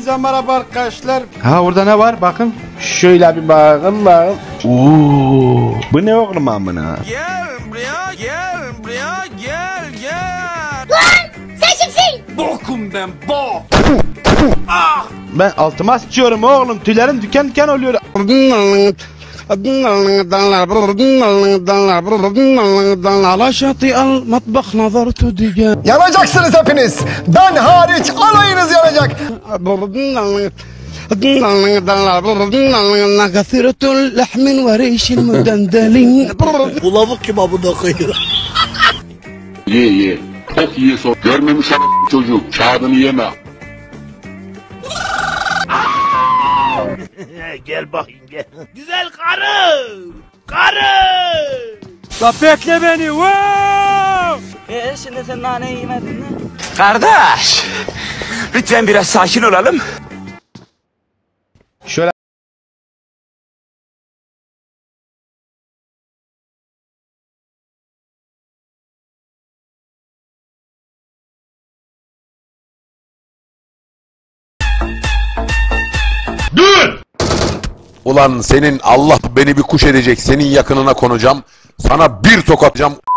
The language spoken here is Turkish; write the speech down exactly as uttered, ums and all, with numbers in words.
Hepinize merhaba arkadaşlar. Ha orada ne var bakın. Şöyle bir bakın bakın. Oo, bu ne oğlum amına? Gel buraya gel buraya gel gel. Lan sen kimsin? Bokum ben bok. Ben altıma sıçıyorum oğlum. Tüylerim diken diken oluyor. Yanacaksınız hepiniz. Ben hariç alayınız yanacak. Bu lavuk kim abone koyuyor? Ye ye. Tok ye sor. Görmemiş a**, çocuk. Kağıdını yeme. Gel bakayım gel. Güzel karı. Karı. La bekle beni. Wow! Eee şimdi sen naneyi yemedin mi? Kardeş, lütfen biraz sakin olalım. Şöyle Ulan senin Allah beni bir kuş edecek. Senin yakınına konacağım. Sana bir tokatacağım.